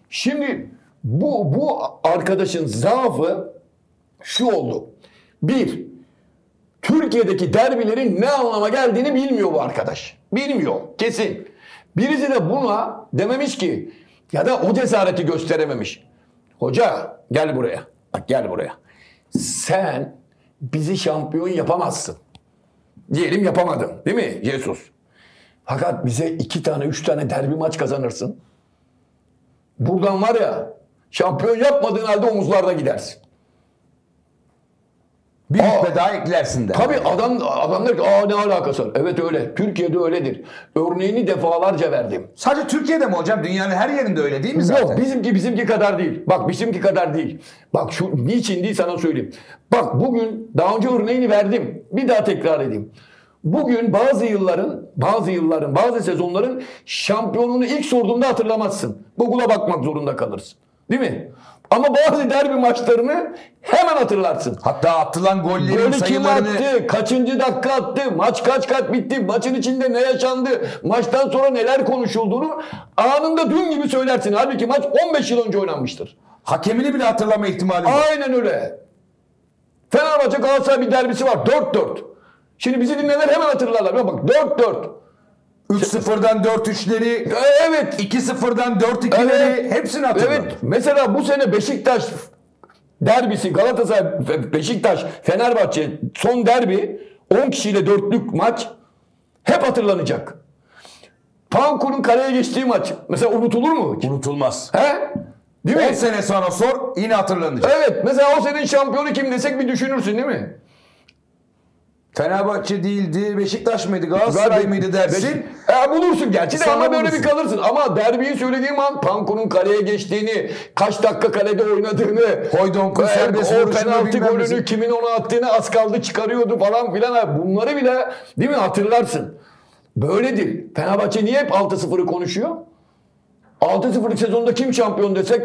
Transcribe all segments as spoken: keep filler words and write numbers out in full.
Şimdi bu, bu arkadaşın zaafı şu oldu. Bir, Türkiye'deki derbilerin ne anlama geldiğini bilmiyor bu arkadaş. Bilmiyor kesin. Birisi de buna dememiş ki ya da o cesareti gösterememiş. Hoca gel buraya. Bak gel buraya. Sen bizi şampiyon yapamazsın. Diyelim yapamadın değil mi Jesus? Fakat bize iki tane üç tane derbi maç kazanırsın. Buradan var ya şampiyon yapmadığın halde omuzlarda gidersin. Bir rütbe daha eklersin de. Tabii adam, adamlar ki aa ne alakası var? Evet öyle. Türkiye'de öyledir. Örneğini defalarca verdim. Sadece Türkiye'de mi hocam? Dünyanın her yerinde öyle değil mi zaten? Yok bizimki bizimki kadar değil. Bak bizimki kadar değil. Bak şu niçin değil sana söyleyeyim. Bak bugün daha önce örneğini verdim. Bir daha tekrar edeyim. Bugün bazı yılların, bazı yılların, bazı sezonların şampiyonluğunu ilk sorduğumda hatırlamazsın. Google'a bakmak zorunda kalırsın. Değil mi? Ama bazı derbi maçlarını hemen hatırlarsın. Hatta atılan gollerin Golü kim sayılarını... attı? Kaçıncı dakika attı? Maç kaç kaç bitti? Maçın içinde ne yaşandı? Maçtan sonra neler konuşulduğunu anında dün gibi söylersin. Halbuki maç on beş yıl önce oynanmıştır. Hakemini bile hatırlama ihtimali var. Aynen öyle. Fenerbahçe Galatasaray bir derbisi var. dört dört. Şimdi bizi dinleyenler hemen hatırlarlar. Bak dört dört. üç sıfırdan dört üçleri, evet. iki sıfırdan dört ikileri Evet. hepsini hatırladım. Evet. Mesela bu sene Beşiktaş derbisi, Galatasaray, Beşiktaş, Fenerbahçe son derbi on kişiyle dörtlük maç hep hatırlanacak. Pankur'un kaleye geçtiği maç mesela unutulur mu hiç? Unutulmaz. He? Değil mi? on sene sonra sor yine hatırlanacak. Evet. Mesela o senin şampiyonu kim desek bir düşünürsün değil mi? Fenerbahçe değildi, Beşiktaş mıydı, Galatasaray mıydı dersin. E, bulursun gerçi de Sana ama böyle bulursun. bir kalırsın. Ama derbiyi söylediğim an Panko'nun kaleye geçtiğini, kaç dakika kalede oynadığını, Hoydonk'un serbest o vuruşunu penaltı bilmem golünü nesi. kimin ona attığını az kaldı çıkarıyordu falan filan. Bunları bile değil mi hatırlarsın. Böyledir. Fenerbahçe niye hep altı sıfırı konuşuyor? altı sıfırlık sezonda kim şampiyon desek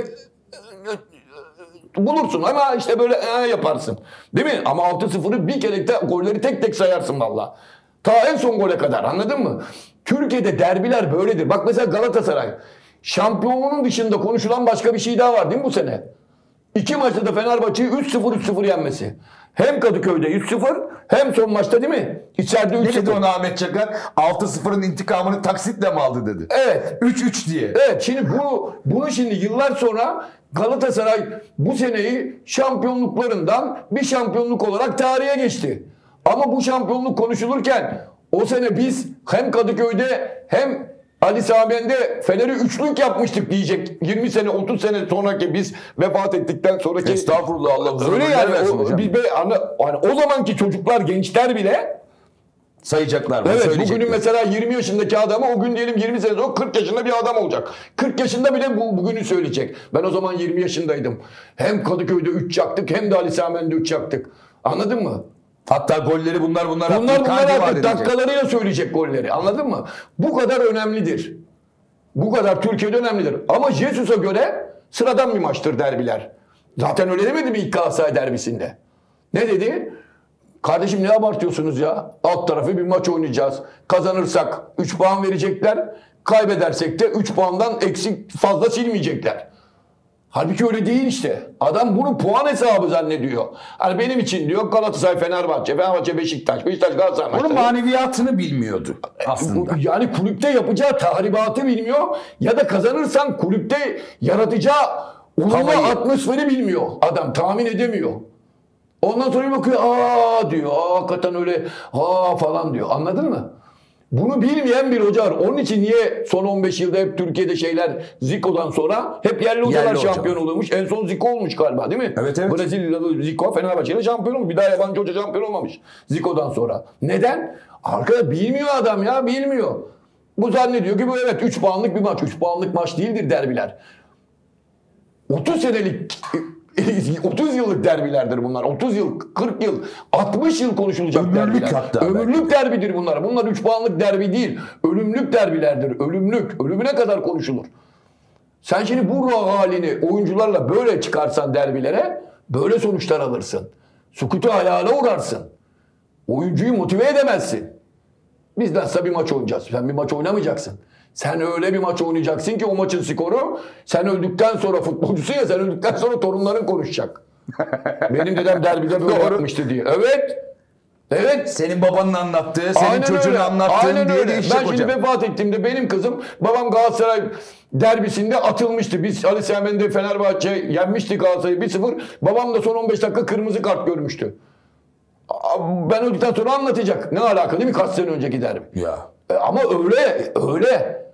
bulursun ama işte böyle ee, yaparsın. Değil mi? Ama altı sıfırı bir kere de golleri tek tek sayarsın valla. Ta en son gole kadar anladın mı? Türkiye'de derbiler böyledir. Bak mesela Galatasaray. Şampiyonluğun dışında konuşulan başka bir şey daha var değil mi bu sene? İki maçta da Fenerbahçe'yi üç sıfır üç sıfır yenmesi. Hem Kadıköy'de üç sıfır hem son maçta değil mi? İçeride üç sıfır. Ne dedi ona Ahmet Çakar? altı sıfırın intikamını taksitle mi aldı dedi. Evet. üç üç diye. Evet şimdi bunu, bunu şimdi yıllar sonra Galatasaray bu seneyi şampiyonluklarından bir şampiyonluk olarak tarihe geçti. Ama bu şampiyonluk konuşulurken o sene biz hem Kadıköy'de hem Ali Sami Yen'de Fener'i üçlük yapmıştık diyecek. yirmi sene otuz sene sonraki biz vefat ettikten sonraki. Estağfurullah Allah uzun öyle ömürler yani, versin o, hocam. biz be, hani, hani o zamanki çocuklar gençler bile Sayacaklar mı? evet bugünün mesela yirmi yaşındaki adamı o gün diyelim yirmi sene sonra kırk yaşında bir adam olacak. kırk yaşında bile bu, bugünü söyleyecek. Ben o zaman yirmi yaşındaydım. Hem Kadıköy'de üç yaktık hem de Ali Sami Yen'de üç yaktık. Anladın mı? Hatta golleri bunlar bunlar Bunlar attı, bunlar Icardi var artık edecek. dakikalarıyla söyleyecek golleri. Anladın mı? Bu kadar önemlidir. Bu kadar Türkiye'de önemlidir. Ama Jesus'a göre sıradan bir maçtır derbiler. Zaten öyle demedi mi ilk Galatasaray derbisinde? Ne dedi? Kardeşim ne abartıyorsunuz ya? Alt tarafı bir maç oynayacağız. Kazanırsak üç puan verecekler. Kaybedersek de üç puandan eksik fazla silmeyecekler. Halbuki öyle değil işte. Adam bunu puan hesabı zannediyor. Hani benim için diyor Galatasaray, Fenerbahçe, Fenerbahçe, Beşiktaş, Beşiktaş, Galatasaray Bunun maçları. maneviyatını bilmiyordu aslında. Yani kulüpte yapacağı tahribatı bilmiyor ya da kazanırsan kulüpte yaratacağı olumlu Havayı. atmosferi bilmiyor. Adam tahmin edemiyor. Ondan sonra bir bakıyor aa diyor aa, hakikaten öyle aa falan diyor. Anladın mı? Bunu bilmeyen bir hoca var. Onun için niye son on beş yılda hep Türkiye'de şeyler Zico'dan sonra hep yerli hocalar Yerli şampiyon hocalar. oluyormuş. En son Zico olmuş galiba değil mi? Evet, evet. Brezilyalı Zico Fenerbahçe'yle şampiyon olmuş. Bir daha yabancı hoca şampiyon olmamış Zico'dan sonra. Neden? Arkadaş bilmiyor adam ya bilmiyor. Bu zannediyor ki bu evet üç puanlık bir maç. üç puanlık maç değildir derbiler. otuz senelik otuz yıllık derbilerdir bunlar. otuz yıl, kırk yıl, altmış yıl konuşulacak Ömürlük derbiler. hatta Ömürlük derbidir bunlar. Bunlar üç puanlık derbi değil. Ölümlük derbilerdir. Ölümlük. Ölümüne kadar konuşulur. Sen şimdi bu ruh halini oyuncularla böyle çıkarsan derbilere böyle sonuçlar alırsın. Sukutu hayale uğrarsın. Oyuncuyu motive edemezsin. Biz nasılsa bir maç oynayacağız. Sen bir maç oynamayacaksın. Sen öyle bir maç oynayacaksın ki o maçın skoru sen öldükten sonra futbolcusun ya sen öldükten sonra torunların konuşacak. Benim dedem derbide böyle yapmıştı diye. Evet. Evet. Senin babanın anlattığı, senin Aynen çocuğun öyle. anlattığın Aynen diye öyle. değişecek Ben şimdi hocam. vefat ettiğimde benim kızım babam Galatasaray derbisinde atılmıştı. Biz Ali Sami'nde Fenerbahçe yenmiştik Galatasaray'ı bir sıfır. Babam da son on beş dakika kırmızı kart görmüştü. Ben öldükten sonra anlatacak. Ne alaka değil mi? Kaç sene önceki derbi. Ya. E ama öyle, öyle.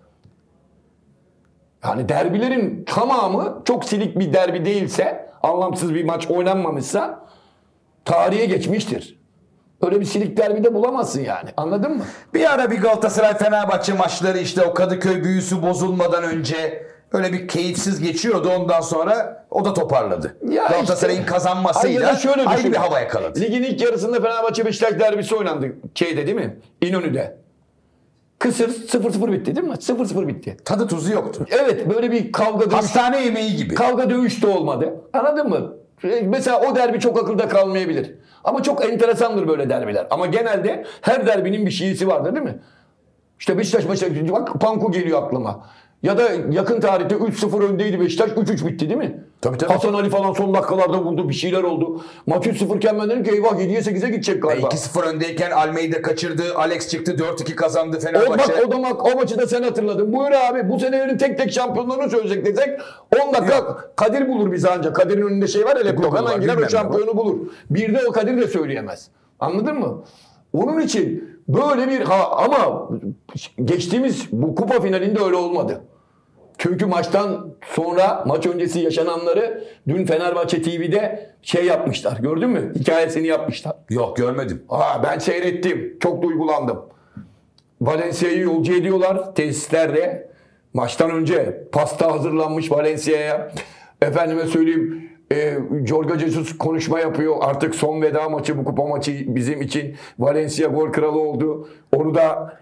Yani derbilerin tamamı çok silik bir derbi değilse, anlamsız bir maç oynanmamışsa tarihe geçmiştir. Öyle bir silik derbi de bulamazsın yani. Anladın mı? Bir ara bir Galatasaray Fenerbahçe maçları işte o Kadıköy büyüsü bozulmadan önce öyle bir keyifsiz geçiyordu. Ondan sonra o da toparladı. Ya Galatasaray'ın işte, kazanmasıyla ay şöyle ayrı düşün. bir hava yakaladı. Ligin ilk yarısında Fenerbahçe Beşiktaş derbisi oynandı. Şeyde değil mi? İnönü'de. Kısır sıfır sıfır bitti değil mi? sıfır sıfır bitti. Tadı tuzu yoktu. Evet böyle bir kavga dövüş. Hastane yemeği gibi. Kavga dövüş de olmadı. Anladın mı? Mesela o derbi çok akılda kalmayabilir. Ama çok enteresandır böyle derbiler. Ama genelde her derbinin bir şiisi vardır değil mi? İşte Beşiktaş Beşiktaş bak Panku geliyor aklıma. Ya da yakın tarihte üç sıfır öndeydi Beşiktaş, üç üç bitti değil mi? Tabii tabii. Hasan Ali falan son dakikalarda vurdu, bir şeyler oldu. Maç üç sıfır iken ben dedim ki eyvah yediye sekize gidecek galiba. iki sıfır öndeyken Almeida kaçırdı. Alex çıktı dört iki kazandı O, Fenerbahçe. bak o da bak o maçı da sen hatırladın. Buyur abi bu senelerin tek tek şampiyonlarını söyleyecek desek on dakika Yok. Kadir bulur bizi ancak. Kadir'in önünde şey var ya laptop Google hemen var, girer o bilmem ne şampiyonu bulur. Bir de o Kadir de söyleyemez. Anladın mı? Onun için böyle bir ha ama geçtiğimiz bu kupa finalinde öyle olmadı. Çünkü maçtan sonra maç öncesi yaşananları dün Fenerbahçe T V'de şey yapmışlar. Gördün mü? Hikayesini yapmışlar. Yok görmedim. Aa, ben seyrettim. Çok duygulandım. Valencia'yı yolcu ediyorlar tesislerde. Maçtan önce pasta hazırlanmış Valencia'ya. Efendime söyleyeyim e, Jorge Jesus konuşma yapıyor. Artık son veda maçı bu kupa maçı bizim için. Valencia gol kralı oldu. Onu da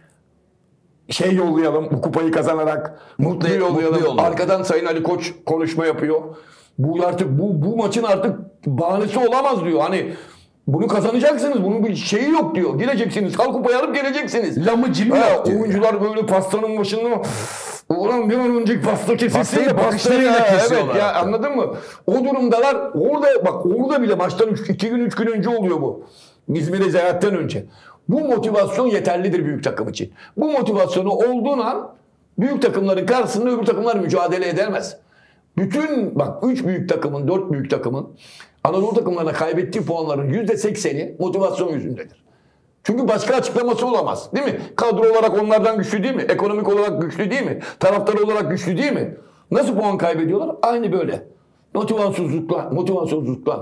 şey yollayalım bu kupayı kazanarak mutlu, Mutlu- yollayalım. mutlu yollayalım. Arkadan Sayın Ali Koç konuşma yapıyor. Bu artık bu bu maçın artık bahanesi olamaz diyor. Hani bunu kazanacaksınız. Bunun bir şeyi yok diyor. Geleceksiniz. Kalk kupayı alıp geleceksiniz. Lamı cimi Ha, yok diyor. oyuncular böyle pastanın başında ulan bir an önce pasta kesilsin Pastayı de pastayı bakışlarıyla ya. kesiyorlar Evet ya hatta. anladın mı? O durumdalar orada bak orada bile maçtan iki gün üç gün önce oluyor bu. İzmir'e seyahatten önce. Bu motivasyon yeterlidir büyük takım için. Bu motivasyonu olduğun an büyük takımların karşısında öbür takımlar mücadele edemez. Bütün bak üç büyük takımın, dört büyük takımın Anadolu takımlarına kaybettiği puanların yüzde sekseni motivasyon yüzündedir. Çünkü başka açıklaması olamaz. Değil mi? Kadro olarak onlardan güçlü değil mi? Ekonomik olarak güçlü değil mi? Taraftar olarak güçlü değil mi? Nasıl puan kaybediyorlar? Aynı böyle. Motivasyonsuzlukla, motivasyonsuzlukla.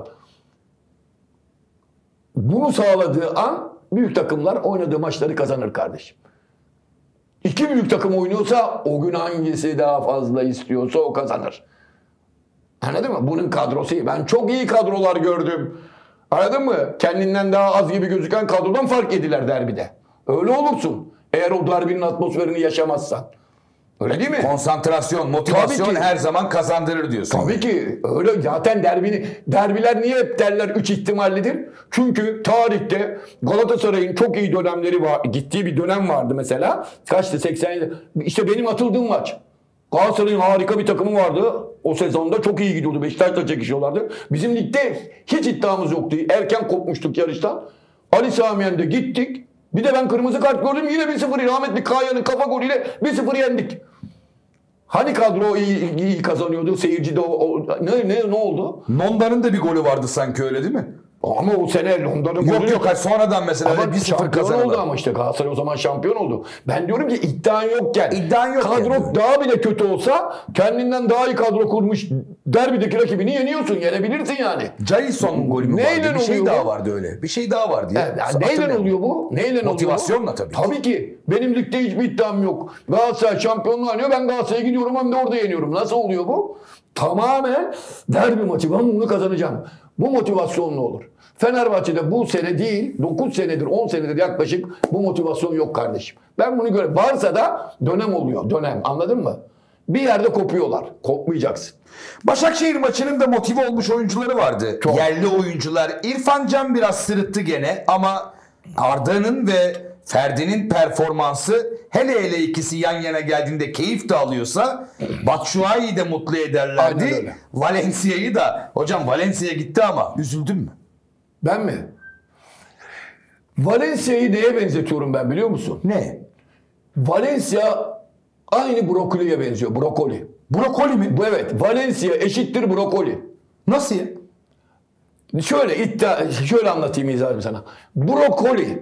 Bunu sağladığı an büyük takımlar oynadığı maçları kazanır kardeşim. İki büyük takım oynuyorsa o gün hangisi daha fazla istiyorsa o kazanır. Anladın mı? Bunun kadrosu iyi. Ben çok iyi kadrolar gördüm. Anladın mı? Kendinden daha az gibi gözüken kadrodan fark yediler derbide. Öyle olursun. Eğer o derbinin atmosferini yaşamazsan. Öyle değil mi? Konsantrasyon, motivasyon Tabii ki. her zaman kazandırır diyorsun. Tabii ki öyle zaten derbini derbiler niye hep derler üç ihtimallidir? Çünkü tarihte Galatasaray'ın çok iyi dönemleri var. Gittiği bir dönem vardı mesela. Kaçtı seksen yedi. İşte benim atıldığım maç. Galatasaray'ın harika bir takımı vardı. O sezonda çok iyi gidiyordu. Beşiktaş'la çekişiyorlardı. Bizim ligde hiç iddiamız yoktu. Erken kopmuştuk yarıştan. Ali Samiyen'de gittik. Bir de ben kırmızı kart gördüm. Yine bir sıfır rahmetli Kaya'nın kafa golüyle bir sıfır yendik. Hani kadro iyi, iyi kazanıyordu. Seyirci de o, o- ne, ne, ne oldu? Nonda'nın da bir golü vardı sanki öyle değil mi? Ama o sene Londra'nın Yok golü- yok hayır, sonradan mesela Ama öyle bir sıfır şampiyon oldu kazanırlar. ama işte Galatasaray o zaman şampiyon oldu. Ben diyorum ki iddian yokken. İddian yokken Kadro diyorum. daha bile kötü olsa kendinden daha iyi kadro kurmuş derbideki rakibini yeniyorsun. Yenebilirsin yani. Jason'un golü mü Neyle vardı? Bir şey oluyor daha bu? vardı öyle. Bir şey daha vardı ya. Yani, yani neyle Hatırlamıyorum. oluyor bu? Neyle Motivasyonla oluyor bu? tabii ki. Tabii ki. Benim ligde hiçbir iddiam yok. Galatasaray şampiyonluğu oynuyor. Ben Galatasaray'a gidiyorum hem de orada yeniyorum. Nasıl oluyor bu? Tamamen derbi maçı. Ben bunu kazanacağım. Bu motivasyonla olur. Fenerbahçe'de bu sene değil, dokuz senedir, on senedir yaklaşık bu motivasyon yok kardeşim. Ben bunu görüyorum. Varsa da dönem oluyor. Dönem. Anladın mı? Bir yerde kopuyorlar. Kopmayacaksın. Başakşehir maçının da motive olmuş oyuncuları vardı. Çok. Yerli oyuncular. İrfan Can biraz sırıttı gene ama Arda'nın ve Ferdi'nin performansı hele hele ikisi yan yana geldiğinde keyif de alıyorsa Batshuayi'yi de mutlu Aynen ederlerdi. öyle. Valencia'yı da. Hocam Valencia gitti ama üzüldün mü? Ben mi? Valencia'yı neye benzetiyorum ben biliyor musun? Ne? Valencia aynı brokoliye benziyor. Brokoli. Brokoli mi? Bu evet. Valencia eşittir brokoli. Nasıl ya? Şöyle iddia, şöyle anlatayım izahım sana. Brokoli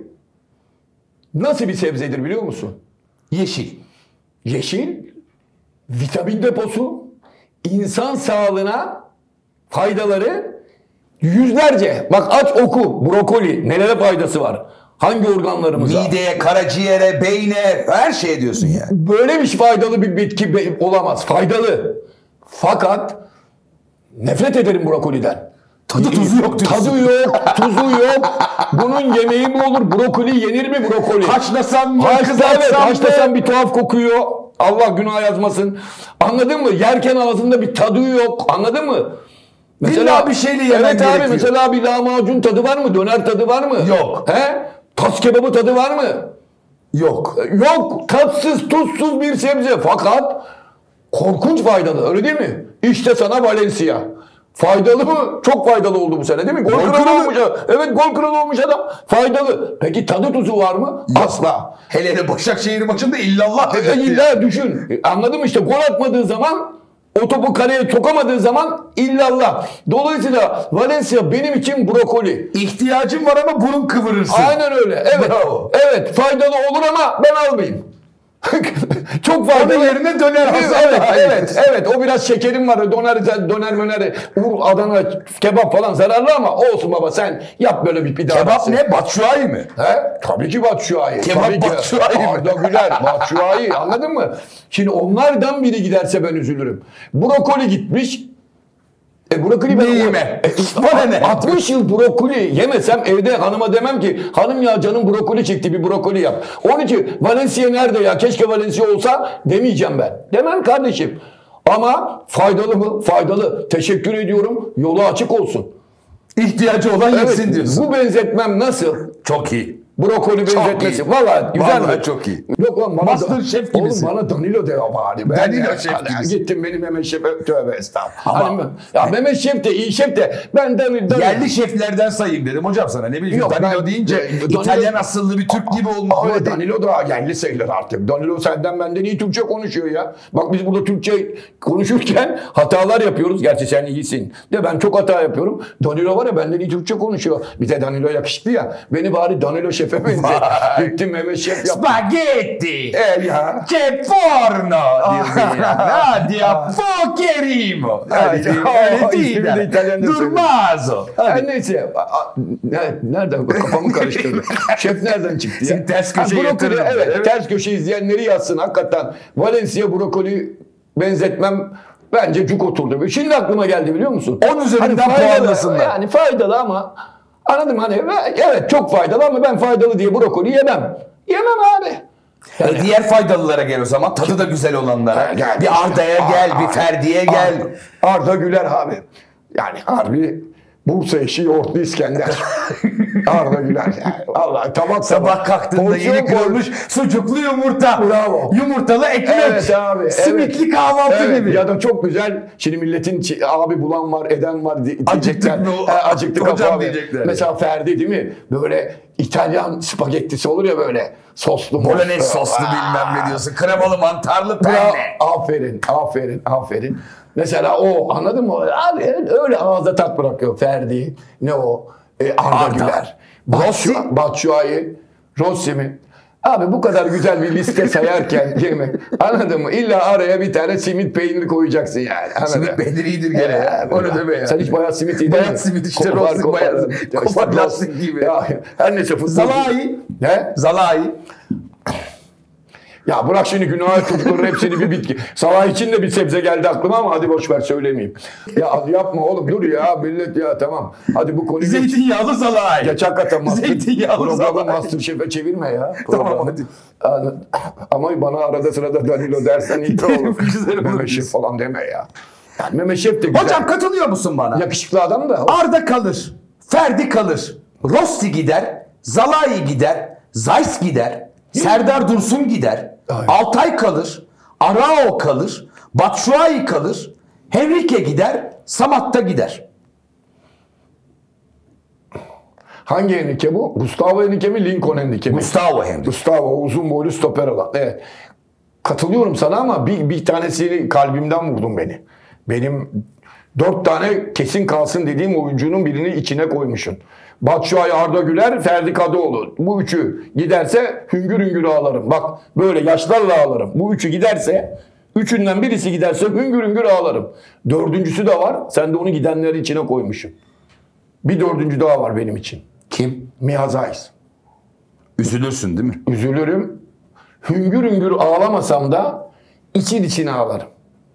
nasıl bir sebzedir biliyor musun? Yeşil. Yeşil, vitamin deposu, insan sağlığına faydaları yüzlerce. Bak aç oku brokoli nelere faydası var? Hangi organlarımıza? Mideye, karaciğere, beyne, her şeye diyorsun yani. Böyle bir faydalı bir bitki be- olamaz. Faydalı. Fakat nefret ederim brokoliden. Tadı tuzu yok diyorsun. Tadı yok, tuzu yok. Bunun yemeği mi olur? Brokoli yenir mi brokoli? Haşlasam mı? Haşla, evet, Kızartsam mı? haşlasan bir tuhaf kokuyor. Allah günah yazmasın. Anladın mı? Yerken ağzında bir tadı yok. Anladın mı? İlla bir şeyle yemen evet gerekiyor. abi mesela bir lahmacun tadı var mı? Döner tadı var mı? Yok. He? Tas kebabı tadı var mı? Yok. Yok. Tatsız, tuzsuz bir sebze. Fakat korkunç faydalı. Öyle değil mi? İşte sana Valencia. Faydalı mı? Çok faydalı oldu bu sene değil mi? Gol, Gol kralı kralı. olmuş adam. Evet gol kralı olmuş adam. Faydalı. Peki tadı tuzu var mı? Asla. Hele hele Başakşehir maçında illallah E, dedi. İlla düşün. Anladın mı işte gol atmadığı zaman o topu kaleye sokamadığı zaman illallah. Dolayısıyla Valencia benim için brokoli. İhtiyacın var ama burun kıvırırsın. Aynen öyle. Evet. Bravo. Evet faydalı olur ama ben almayayım. Çok faydalı. Onun yerine döner Hasan Evet, daha evet, evet. O biraz şekerim var. Döner, döner möner, Ur, Adana, kebap falan zararlı ama olsun baba sen yap böyle bir pide. Kebap ne? Batshuayi mi? He? Tabii ki Batshuayi. Kebap Tabii ki. Batshuayi mi? Arda Güler, Batshuayi anladın mı? Şimdi onlardan biri giderse ben üzülürüm. Brokoli gitmiş. E brokoli ben... Ne yeme? E, Bana ne? altmış yıl brokoli yemesem evde hanıma demem ki hanım ya canım brokoli çekti bir brokoli yap. Onun için Valencia nerede ya keşke Valencia olsa demeyeceğim ben. Demem kardeşim. Ama faydalı mı? Faydalı. Teşekkür ediyorum. Yolu açık olsun. İhtiyacı olan Evet, yesin diyorsun. bu benzetmem nasıl? Çok iyi. Brokoli Çok benzetmesi. iyi. Valla güzel Vallahi mi? çok iyi. Yok lan bana Master da, Chef oğlum gibisin. bana Danilo de bari. Ben Danilo ya, Şef hadi, gibisin. Gittim benim Mehmet Şef'e tövbe estağfurullah. Ama- Hani ben- ya Mehmet Şef de iyi şef de ben Danilo. Danilo- Yerli şeflerden sayayım dedim hocam sana. Ne bileyim Yok, Danilo ben- deyince Danilo- İtalyan asıllı bir Türk gibi olmuş. Ama Öyle değil. Danilo da yerli sayılır artık. Danilo senden benden iyi Türkçe konuşuyor ya. Bak biz burada Türkçe konuşurken hatalar yapıyoruz. Gerçi sen iyisin. De ben çok hata yapıyorum. Danilo var ya benden iyi Türkçe konuşuyor. Bir de Danilo yakışıklı ya. Beni bari Danilo Şef'e benzet. Vay. Gittim Mehmet Şef yaptım. Spaghetti. El ya. Che forno. diyorsun ya. Hadi ya. Pokerimo. Hadi, Aa, öyle değil. ismini de yani. İtalyanca Durmazzo. Her neyse. a- a- ne- Nereden kafamı karıştırdı. Şef nereden çıktı ya? Seni ters köşeye Ha, brokoli, yatırırım. evet, Evet. ters köşe izleyenleri yazsın hakikaten. Valencia brokoli benzetmem bence cuk oturdu. Şimdi aklıma geldi biliyor musun? On üzerinden faydalı, puanlasınlar. Yani faydalı ama anladım hani evet çok faydalı ama ben faydalı diye brokoli yemem. Yemem abi. E, diğer faydalılara gel o zaman. Tadı da güzel olanlara. Gel. Bir Arda'ya gel, bir Ferdi'ye gel. Arda, Arda Güler abi. Yani harbi Bursa eşi yoğurtlu İskender. Arda Güler. Yani. Vallahi tabak Sabah kalktığında Porsiyon yeni koy- kırılmış sucuklu yumurta. Bravo. Yumurtalı ekmek. Evet abi. Simitli evet. kahvaltı Evet, gibi. Ya da çok güzel. Şimdi milletin çi- abi bulan var, eden var. di- Acıktık diyecekler. mı? He, acıktık Hocam abi. diyecekler. Mesela Ferdi değil mi? Böyle İtalyan spagettisi olur ya böyle. Soslu. Bolognese moslu. soslu Aa. bilmem ne diyorsun. Kremalı mantarlı Bravo. penne. Aferin, aferin, aferin. Mesela o anladın mı? Abi öyle ağızda tat bırakıyor Ferdi. Ne o? E, Arda, Arda. Güler. Rossi. Batshuayi, Batshuayi, Rossi mi? Abi bu kadar güzel bir liste sayarken değil mi? Anladın mı? İlla araya bir tane simit peyniri koyacaksın yani. Anladın Simit mı? peyniri iyidir gene ya. Ya, Onu deme ya. Sen hiç bayat simit yedin mi? Bayat simit işte, Kopar, Rossi kopar. bayat. İşte Kopar Rossi. lastik gibi. Ya, her neyse futbol. Zalai. Ne? Zalai. Ya bırak şimdi günah çocukların hepsini bir bitki. Sabah için de bir sebze geldi aklıma ama hadi boş ver söylemeyeyim. Ya yapma oğlum dur ya millet ya tamam. Hadi bu konuyu geç. Zeytinyağlı zalai. Geç hakikaten Master, Zeytinyağlı programı zalai. Master Şef'e çevirme ya. Tamam, Programı. hadi. Yani, ama bana arada sırada Danilo dersen iyi de olur. Güzel olur. Mehmet Şef falan deme ya. Yani Mehmet Şef de güzel. Hocam katılıyor musun bana? Yakışıklı adam da. Arda kalır. Ferdi kalır. Rossi gider. Zalai gider. Zeiss gider. Serdar Dursun gider. Aynen. Altay kalır. Arao kalır. Batshuayi kalır. Henrique gider. Samatta gider. Hangi Henrique bu? Gustavo Henrique mi? Lincoln Henrique mi? Gustavo Henrique. Gustavo uzun boylu stoper olan. Evet. Katılıyorum sana ama bir, bir tanesini kalbimden vurdun beni. Benim dört tane kesin kalsın dediğim oyuncunun birini içine koymuşsun. Batshuayi, Arda Güler, Ferdi Kadıoğlu. Bu üçü giderse hüngür hüngür ağlarım. Bak böyle yaşlarla ağlarım. Bu üçü giderse, üçünden birisi giderse hüngür hüngür ağlarım. Dördüncüsü de var. Sen de onu gidenleri içine koymuşsun. Bir dördüncü daha var benim için. Kim? Miha Zayis. Üzülürsün değil mi? Üzülürüm. Hüngür hüngür ağlamasam da için içine ağlarım.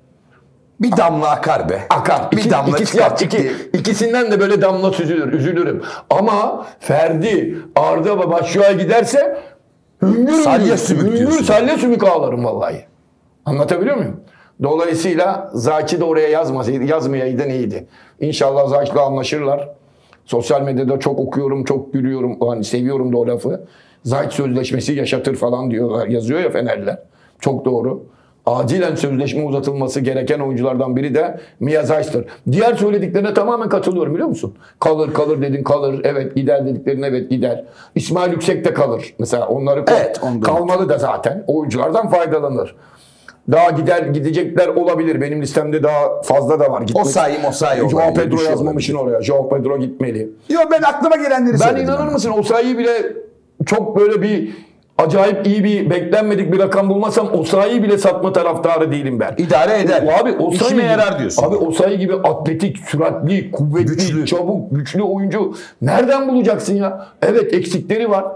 Bir damla akar be. Akar. Bir İki, damla ikisi, çıkar. ya, iki, ikisinden de böyle damla süzülür, üzülürüm. Ama Ferdi, Arda ve Batshuayi giderse hüngür Salya hüngür, sümük hüngür diyorsun. salya sümük ağlarım vallahi. Anlatabiliyor muyum? Dolayısıyla Zaki de oraya yazmasaydı, yazmayaydı neydi? İnşallah Zaki'le anlaşırlar. Sosyal medyada çok okuyorum, çok gülüyorum. Hani seviyorum da o lafı. Zaki sözleşmesi yaşatır falan diyorlar. Yazıyor ya Fenerliler. Çok doğru. Acilen sözleşme uzatılması gereken oyunculardan biri de Miha Zayis'tir. Diğer söylediklerine tamamen katılıyorum biliyor musun? Kalır kalır dedin kalır. Evet gider dediklerine evet gider. İsmail Yüksek de kalır. Mesela onları Evet, ondan. kalmalı da zaten. Oyunculardan faydalanır. Daha gider gidecekler olabilir. Benim listemde daha fazla da var. Gitmek. Osayi Osayi Joao olabilir, Pedro bir şey yazmamışsın olabilir. oraya. Joao Pedro gitmeli. Yok ben aklıma gelenleri Ben söyledim. inanır ama. mısın Osayi'yi bile çok böyle bir acayip iyi bir beklenmedik bir rakam bulmasam Osayi'yi bile satma taraftarı değilim ben. İdare eder. Abi Osayi İşime gibi- yarar diyorsun. Abi Osayi gibi atletik, süratli, kuvvetli, Güçlü. çabuk, güçlü oyuncu nereden bulacaksın ya? Evet eksikleri var.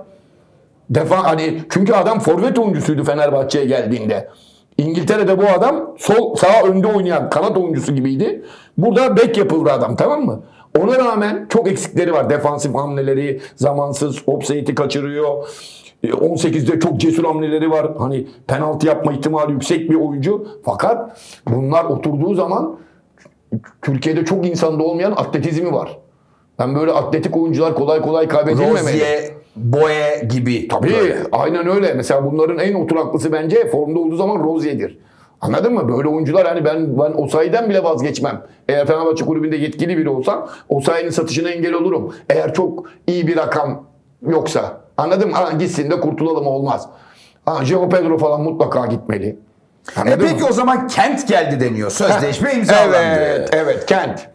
Defa hani çünkü adam forvet oyuncusuydu Fenerbahçe'ye geldiğinde. İngiltere'de bu adam sol sağ önde oynayan kanat oyuncusu gibiydi. Burada bek yapıldı adam, tamam mı? Ona rağmen çok eksikleri var. Defansif hamleleri, zamansız offside'i kaçırıyor. on sekizde çok cesur hamleleri var. Hani penaltı yapma ihtimali yüksek bir oyuncu. Fakat bunlar oturduğu zaman Türkiye'de çok insanda olmayan atletizmi var. Ben böyle atletik oyuncular kolay kolay kaybedilmemeli. Rozier, Boye gibi. Tabii Böyle. aynen öyle. Mesela bunların en oturaklısı bence formda olduğu zaman Rozier'dir. Anladın mı? Böyle oyuncular hani ben ben Osayi'den bile vazgeçmem. Eğer Fenerbahçe kulübünde yetkili biri olsam Osayi'nin satışına engel olurum. Eğer çok iyi bir rakam yoksa. Anladın mı? Ha, gitsin de kurtulalım olmaz. Ha, Joao Pedro falan mutlaka gitmeli. E Anladın peki mı? o zaman Kent geldi deniyor. Sözleşme imzalandı. Evet, evet Kent.